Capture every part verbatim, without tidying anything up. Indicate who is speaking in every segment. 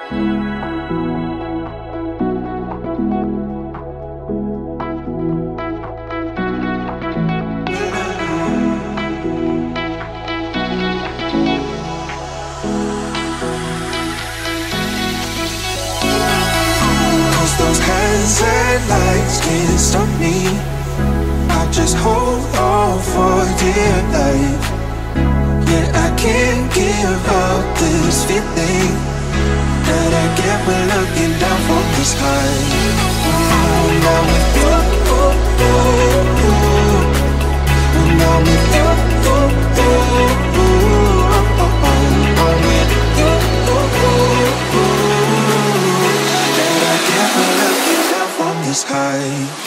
Speaker 1: Those hands and lights can't stop me. I just hold on for dear life. Yeah, I can't give up this feeling that I get when looking down from the sky. When I'm with you, when I'm with you, I'm with you. The sky.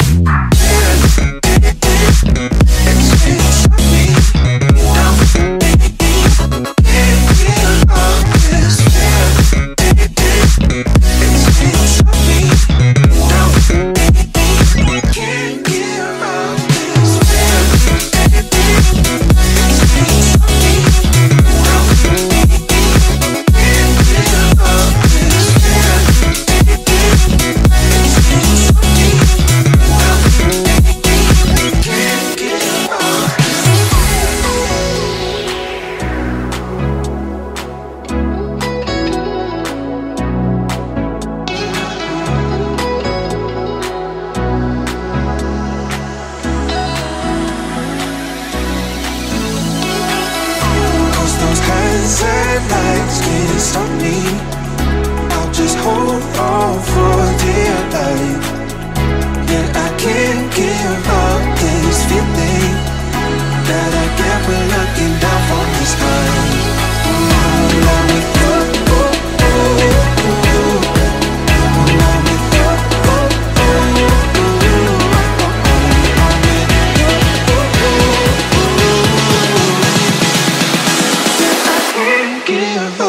Speaker 1: Lights can't stop me. I'll just hold on for dear life. Yeah, I can't give up this feeling that I get when looking down from the sky. When I'm with you, when I'm with you, yeah, I can't give up.